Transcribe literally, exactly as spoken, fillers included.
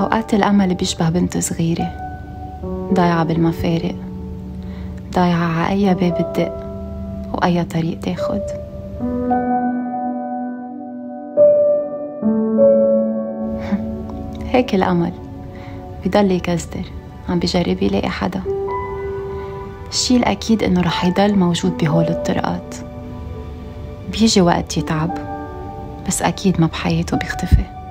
أوقات الأمل بيشبه بنت صغيرة ضايعة بالمفارق، ضايعة ع أي باب تدق وأي طريق تاخد. هيك الأمل بيضل يكزدر عم بيجرب يلاقي حدا. الشي الأكيد إنه رح يضل موجود بهول الطرقات، بيجي وقت يتعب بس أكيد ما بحياته بيختفي.